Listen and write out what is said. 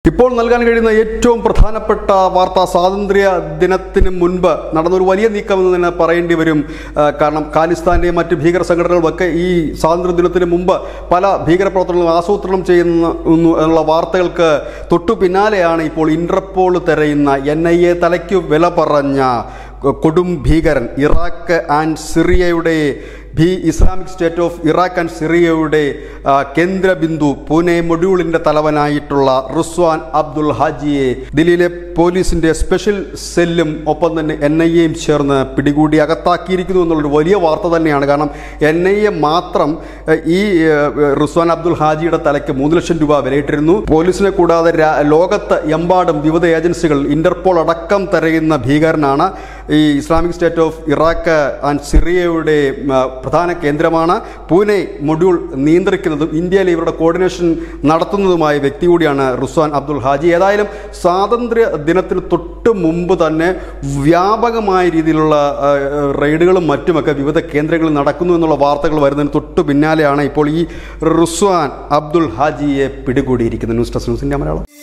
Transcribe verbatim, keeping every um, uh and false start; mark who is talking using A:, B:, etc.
A: ഇപ്പോൾ നൽകാൻ കഴിയുന്ന ഏറ്റവും പ്രധാനപ്പെട്ട വാർത്ത സ്വാതന്ത്ര്യ ദിനത്തിന് മുൻപ് നടന്നൊരു വലിയ നീക്കമെന്ന് തന്നെ പറയേണ്ടി വരും. കാരണം ഖാലിസ്ഥാൻ്റെയും മറ്റ് ഭീകര സംഘടനകളുമൊക്കെ ഈ സ്വാതന്ത്ര്യ ദിനത്തിന് മുമ്പ് പല ഭീകരപ്രവർത്തനങ്ങളും ആസൂത്രണം ചെയ്യുന്ന എന്നുള്ള വാർത്തകൾക്ക് തൊട്ടു പിന്നാലെയാണ് ഇപ്പോൾ ഇന്റർപോൾ തിരയുന്ന എൻ ഐ എ തലയ്ക്കു വില പറഞ്ഞ കൊടും ഭീകരൻ ഇറാഖ് ആൻഡ് സിറിയയുടെ ഭീ Islamic State of Iraq and സിറിയയുടെ കേന്ദ്രബിന്ദു പൂനെ മൊഡ്യൂളിൻ്റെ തലവനായിട്ടുള്ള റിസ്വാൻ അബ്ദുൽ ഹാജിയെ ദില്ലിയിലെ പോലീസിൻ്റെ സ്പെഷ്യൽ സെല്ലും ഒപ്പം തന്നെ എൻ ഐ എയും ചേർന്ന് പിടികൂടി അകത്താക്കിയിരിക്കുന്നു എന്നുള്ളൊരു വലിയ വാർത്ത തന്നെയാണ്. കാരണം എൻ ഐ എ മാത്രം ഈ റിസ്വാൻ അബ്ദുൽ ഹാജിയുടെ തലയ്ക്ക് മൂന്ന് ലക്ഷം രൂപ വിലയിട്ടിരുന്നു. പോലീസിനെ കൂടാതെ ലോകത്ത് എമ്പാടും വിവിധ ഏജൻസികൾ ഇന്റർപോൾ അടക്കം തിരയുന്ന ഭീകരനാണ്. ഈ Islamic State of Iraq and സിറിയയുടെ പ്രധാന കേന്ദ്രമാണ്. പൂനെ മൊഡ്യൂൾ നിയന്ത്രിക്കുന്നതും ഇന്ത്യയിൽ ഇവരുടെ കോർഡിനേഷൻ നടത്തുന്നതുമായ വ്യക്തി കൂടിയാണ് റിസ്വാൻ അബ്ദുൽ ഹാജി. ഏതായാലും സ്വാതന്ത്ര്യ ദിനത്തിന് തൊട്ട് മുമ്പ് തന്നെ വ്യാപകമായ രീതിയിലുള്ള റെയ്ഡുകളും മറ്റുമൊക്കെ വിവിധ കേന്ദ്രങ്ങളിൽ നടക്കുന്നു എന്നുള്ള വാർത്തകൾ വരുന്നതിന് തൊട്ട് പിന്നാലെയാണ് ഇപ്പോൾ ഈ റിസ്വാൻ അബ്ദുൽ ഹാജിയെ പിടികൂടിയിരിക്കുന്നത്. News desk news India Malayalam.